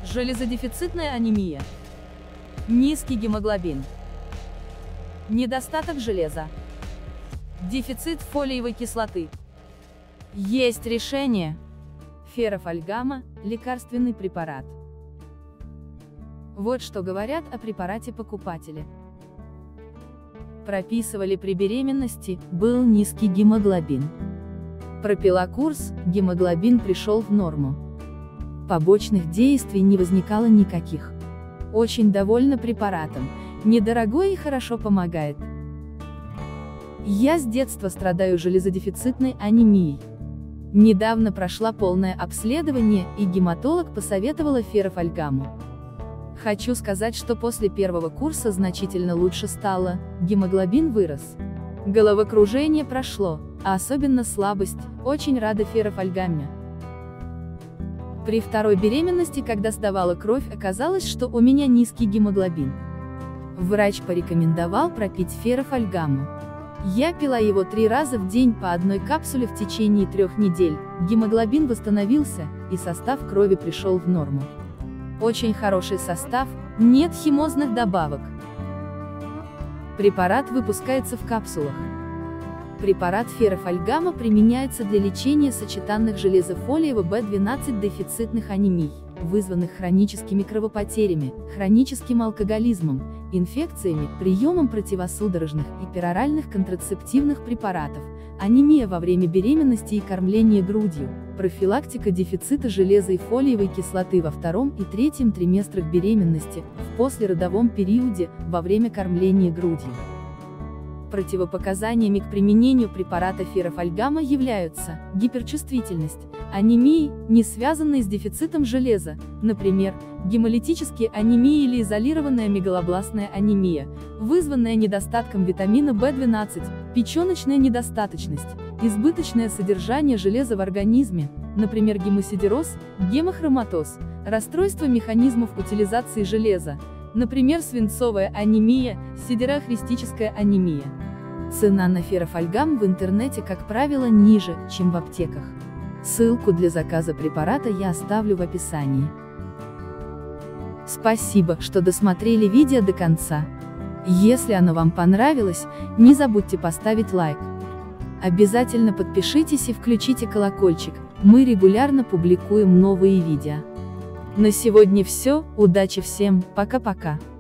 Железодефицитная анемия. Низкий гемоглобин. Недостаток железа. Дефицит фолиевой кислоты. Есть решение. Ферофольгама – лекарственный препарат. Вот что говорят о препарате покупатели. Прописывали при беременности, был низкий гемоглобин. Пропила курс, гемоглобин пришел в норму. Побочных действий не возникало никаких. Очень довольна препаратом, недорогой и хорошо помогает. Я с детства страдаю железодефицитной анемией. Недавно прошла полное обследование, и гематолог посоветовала ферофольгаму. Хочу сказать, что после первого курса значительно лучше стало, гемоглобин вырос. Головокружение прошло, а особенно слабость, очень рада ферофольгаме. При второй беременности, когда сдавала кровь, оказалось, что у меня низкий гемоглобин. Врач порекомендовал пропить ферофольгаму. Я пила его 3 раза в день по одной капсуле в течение 3 недель, гемоглобин восстановился, и состав крови пришел в норму. Очень хороший состав, нет химозных добавок. Препарат выпускается в капсулах. Препарат ферофольгама применяется для лечения сочетанных железофолиево-B12 дефицитных анемий, вызванных хроническими кровопотерями, хроническим алкоголизмом, инфекциями, приемом противосудорожных и пероральных контрацептивных препаратов, анемия во время беременности и кормления грудью, профилактика дефицита железа и фолиевой кислоты во 2 и 3 триместрах беременности, в послеродовом периоде, во время кормления грудью. Противопоказаниями к применению препарата ферофольгама являются гиперчувствительность, анемии, не связанные с дефицитом железа, например, гемолитические анемии или изолированная мегалобластная анемия, вызванная недостатком витамина В12, печеночная недостаточность, избыточное содержание железа в организме, например, гемосидероз, гемохроматоз, расстройство механизмов утилизации железа, например, свинцовая анемия, сидерохристическая анемия. Цена на ферофольгам в интернете, как правило, ниже, чем в аптеках. Ссылку для заказа препарата я оставлю в описании. Спасибо, что досмотрели видео до конца. Если оно вам понравилось, не забудьте поставить лайк. Обязательно подпишитесь и включите колокольчик, мы регулярно публикуем новые видео. На сегодня все, удачи всем, пока-пока.